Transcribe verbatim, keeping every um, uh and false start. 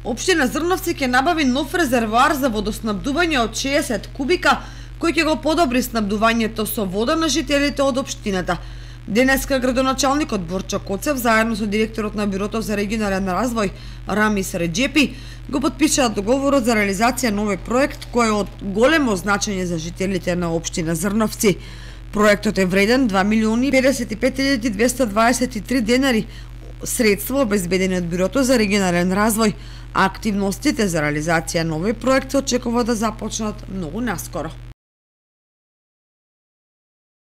Општина Зрновци ќе набави нов резервоар за водоснабдување од шеесет кубика, кој ќе го подобри снабдувањето со вода на жителите од општината. Денеска градоначалникот Борчо Коцев заедно со директорот на Бюрото за регионален развој Рамис Реджепи го потпишаа договорот за реализација на овој проект кој е од големо значење за жителите на општина Зрновци. Проектот е вреден два милиони педесет и пет илјади двесте дваесет и три денари, средства обезбедени од Бюрото за регионален развој. Активностите за реализација на овој проект се очекува да започнат многу наскоро.